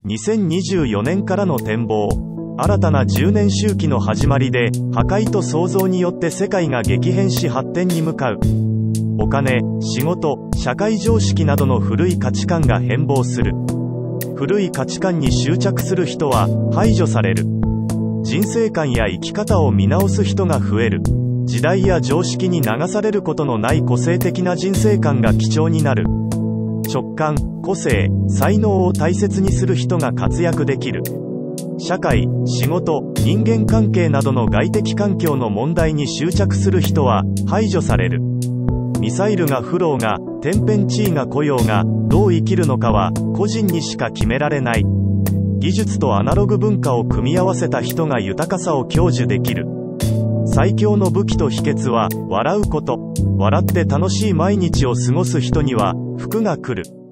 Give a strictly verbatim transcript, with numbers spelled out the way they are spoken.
にせんにじゅうよねんからの展望。新たなじゅうねん周期の始まりで、破壊と創造によって世界が激変し発展に向かう。お金、仕事、社会常識などの古い価値観が変貌する。古い価値観に執着する人は排除される。人生観や生き方を見直す人が増える。時代や常識に流されることのない個性的な人生観が貴重になる。直感、個性、才能を大切にする人が活躍できる。社会、仕事、人間関係などの外的環境の問題に執着する人は排除される。ミサイルが降ろうが、天変地異が来ようが、どう生きるのかは個人にしか決められない。技術とアナログ文化を組み合わせた人が豊かさを享受できる。最強の武器と秘訣は笑うこと。笑って楽しい毎日を過ごす人には福が来る。